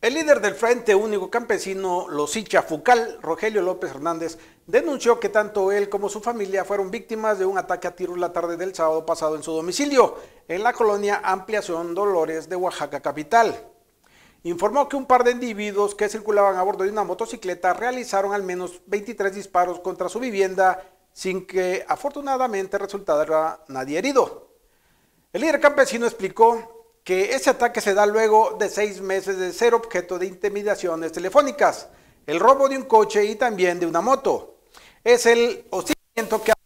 El líder del Frente Único Campesino Losicha Fucal, Rogelio López Hernández, denunció que tanto él como su familia fueron víctimas de un ataque a tiros la tarde del sábado pasado en su domicilio, en la colonia Ampliación Dolores de Oaxaca capital. Informó que un par de individuos que circulaban a bordo de una motocicleta realizaron al menos 23 disparos contra su vivienda sin que afortunadamente resultara nadie herido. El líder campesino explicó que ese ataque se da luego de 6 meses de ser objeto de intimidaciones telefónicas, el robo de un coche y también de una moto. Es el hostigamiento que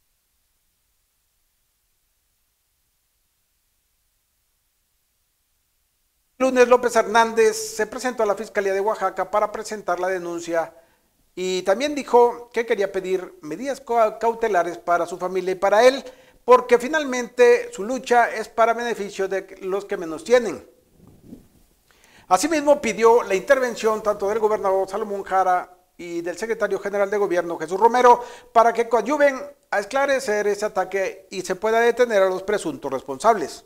el lunes López Hernández se presentó a la Fiscalía de Oaxaca para presentar la denuncia y también dijo que quería pedir medidas cautelares para su familia y para él, porque finalmente su lucha es para beneficio de los que menos tienen. Asimismo pidió la intervención tanto del gobernador Salomón Jara y del secretario general de gobierno Jesús Romero para que coadyuven a esclarecer ese ataque y se pueda detener a los presuntos responsables.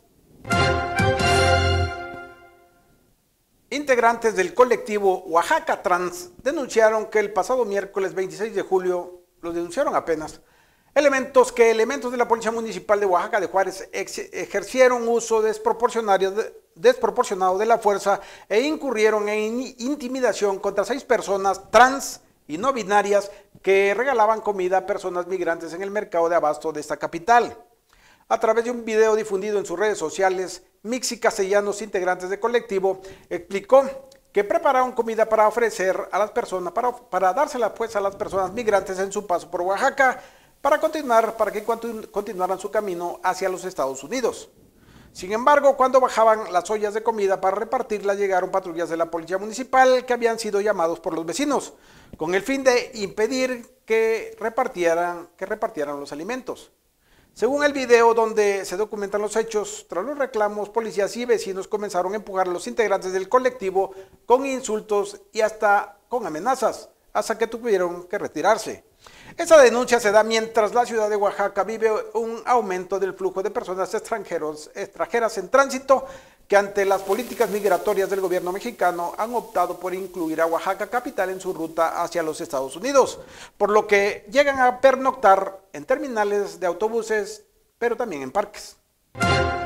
Integrantes del colectivo Oaxaca Trans denunciaron que el pasado miércoles 26 de julio, lo denunciaron apenas, elementos de la Policía Municipal de Oaxaca de Juárez ejercieron uso desproporcionado de la fuerza e incurrieron en intimidación contra 6 personas trans y no binarias que regalaban comida a personas migrantes en el mercado de abasto de esta capital. A través de un video difundido en sus redes sociales, Mixi Castellanos, integrantes del colectivo, explicó que prepararon comida para ofrecer a las personas, para dársela pues a las personas migrantes en su paso por Oaxaca, para que continuaran su camino hacia los Estados Unidos. Sin embargo, cuando bajaban las ollas de comida para repartirla, llegaron patrullas de la Policía Municipal que habían sido llamados por los vecinos, con el fin de impedir que repartieran los alimentos. Según el video donde se documentan los hechos, tras los reclamos, policías y vecinos comenzaron a empujar a los integrantes del colectivo con insultos y hasta con amenazas, hasta que tuvieron que retirarse. Esa denuncia se da mientras la ciudad de Oaxaca vive un aumento del flujo de personas extranjeras en tránsito que ante las políticas migratorias del gobierno mexicano han optado por incluir a Oaxaca capital en su ruta hacia los Estados Unidos, por lo que llegan a pernoctar en terminales de autobuses, pero también en parques.